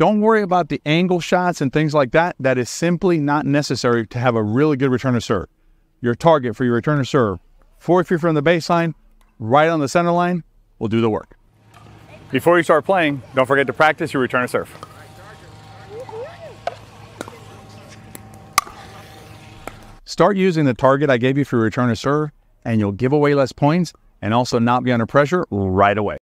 Don't worry about the angle shots and things like that. That is simply not necessary to have a really good return to serve. Your target for your return to serve, 4 feet from the baseline, right on the center line, will do the work. Before you start playing, don't forget to practice your return to serve. Start using the target I gave you for your return to serve, and you'll give away less points and also not be under pressure right away.